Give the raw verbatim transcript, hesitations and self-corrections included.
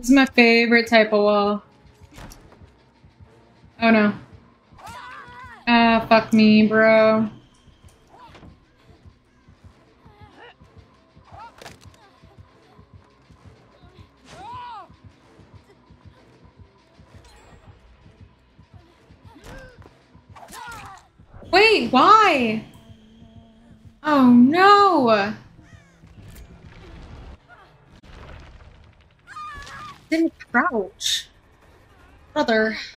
This is my favorite type of wall. Oh no. Ah, fuck me, bro. Wait, why? Oh no! Didn't crouch. Brother,